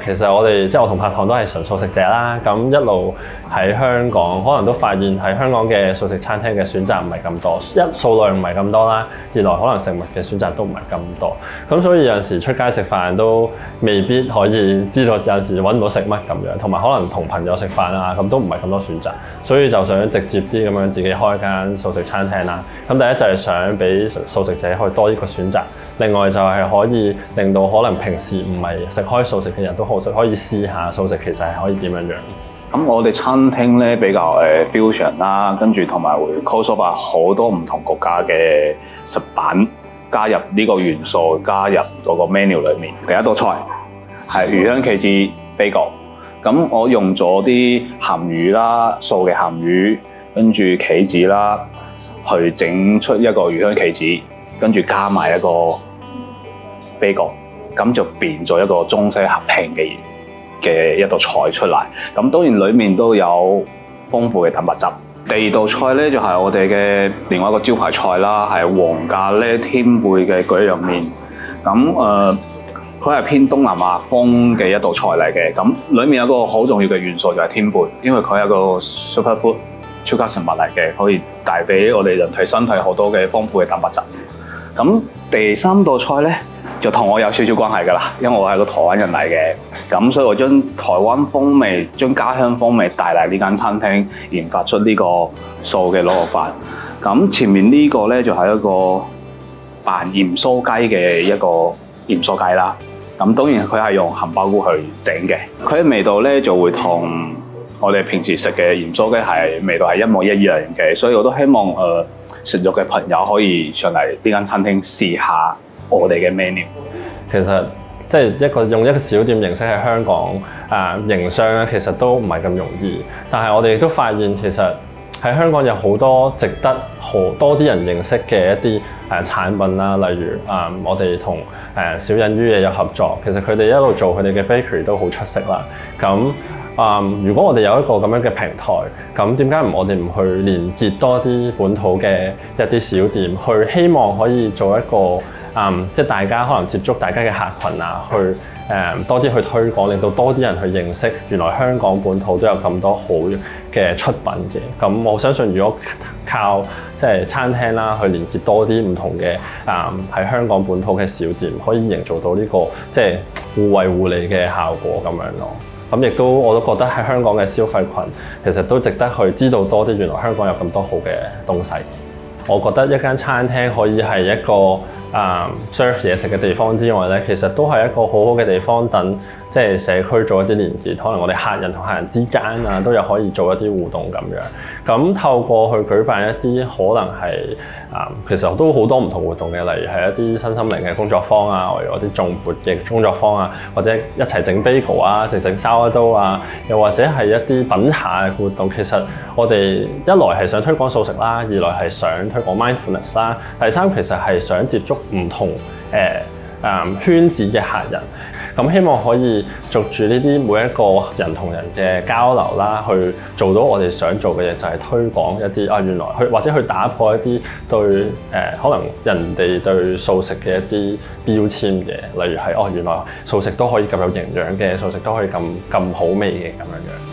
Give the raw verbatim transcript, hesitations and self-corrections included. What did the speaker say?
其實我哋即係我同拍檔都係純素食者啦，咁一路喺香港可能都發現喺香港嘅素食餐廳嘅選擇唔係咁多，一數量唔係咁多啦，二來可能食物嘅選擇都唔係咁多，咁所以有陣時出街食飯都未必可以知道有陣時揾唔到食乜咁樣，同埋可能同朋友食飯啊咁都唔係咁多選擇，所以就想直接啲咁樣自己開間素食餐廳啦。咁第一就係想俾素食者可以多一個選擇，另外就係可以令到可能平時唔係食開素食嘅人都好可以試下素食其實係可以點樣樣。 咁我哋餐廳咧比較誒 fusion 啦，跟住同埋會 crossover 好多唔同國家嘅食品加入呢個元素，加入嗰個 menu 裏面。第一道菜係魚香茄子 bagel， 咁我用咗啲鹹魚啦，素嘅鹹魚，跟住茄子啦，去整出一個魚香茄子，跟住加埋一個 bagel， 咁就變咗一個中西合併嘅嘢。嘅一道菜出嚟，咁當然裡面都有豐富嘅蛋白質。第二道菜咧就係、是、我哋嘅另外一個招牌菜啦，係黃咖喱天貝嘅蒟蒻麵。咁誒，佢、呃、係偏東南亞風嘅一道菜嚟嘅。咁裡面有一個好重要嘅元素就係天貝，因為佢係一個 superfood 超級食物嚟嘅，可以帶俾我哋人體身體好多嘅豐富嘅蛋白質。咁第三道菜咧，就同我有少少關係㗎啦，因為我係個台灣人嚟嘅，咁所以我將台灣風味、將家鄉風味帶嚟呢間餐廳，研發出呢個素嘅滷肉飯。咁前面呢個咧就係、是、一個扮鹽酥雞嘅一個鹽酥雞啦。咁當然佢係用杏鮑菇去整嘅，佢嘅味道咧就會同我哋平時食嘅鹽酥雞係味道係一模一樣嘅，所以我都希望誒食肉嘅朋友可以上嚟呢間餐廳試下我哋嘅 menu。 其實即係一個用一個小店形式喺香港啊營商咧，其實都唔係咁容易。但係我哋亦都發現，其實喺香港有好多值得好多啲人認識嘅一啲誒、呃、產品啦，例如啊、呃，我哋同誒小隱於野有合作，其實佢哋一路做佢哋嘅 bakery 都好出色啦。咁啊、呃，如果我哋有一個咁樣嘅平台，咁點解唔我哋唔去連結多啲本土嘅一啲小店，去希望可以做一個嗯，即係大家可能接觸大家嘅客群啊，去誒、嗯、多啲去推廣，令到多啲人去認識原來香港本土都有咁多好嘅出品嘅。咁我相信，如果靠即係餐廳啦，去連結多啲唔同嘅誒喺香港本土嘅小店，可以營造到呢、這個即係互惠互利嘅效果咁樣咯。咁亦都我都覺得喺香港嘅消費群其實都值得去知道多啲，原來香港有咁多好嘅東西。我覺得一間餐廳可以係一個啊、um, serve 嘢食嘅地方之外咧，其實都係一個好好嘅地方，等即係社區做一啲連結，可能我哋客人同客人之間啊都有可以做一啲互動咁樣。咁透過去舉辦一啲可能係啊、嗯，其實都好多唔同活動嘅，例如係一啲身心靈嘅工作坊啊，或者一啲頌缽嘅工作坊啊，或者一齊整 bagel 啊，整整沙威刀啊，又或者係一啲品茶嘅活動。其實我哋一來係想推廣素食啦，二來係想推廣 mindfulness 啦，第三其實係想接觸唔同誒誒、呃呃、圈子嘅客人。咁希望可以藉住呢啲每一個人同人嘅交流啦，去做到我哋想做嘅嘢，就係、是、推廣一啲啊原來去或者去打破一啲對誒、呃、可能人哋對素食嘅一啲標籤嘅，例如係哦原來素食都可以咁有營養嘅，素食都可以咁咁好味嘅咁樣樣。